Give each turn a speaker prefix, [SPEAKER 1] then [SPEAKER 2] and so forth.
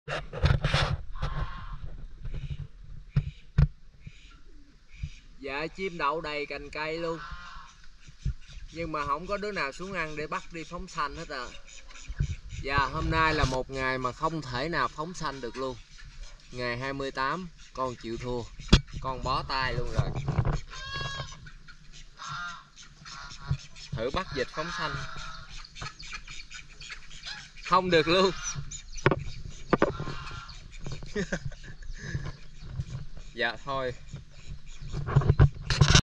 [SPEAKER 1] Dạ chim đậu đầy cành cây luôn, nhưng mà không có đứa nào xuống ăn để bắt đi phóng sanh hết à. Dạ hôm nay là một ngày mà không thể nào phóng sanh được luôn. Ngày 28 con chịu thua, con bó tay luôn rồi. Thử bắt vịt phóng sanh không được luôn. Dạ thôi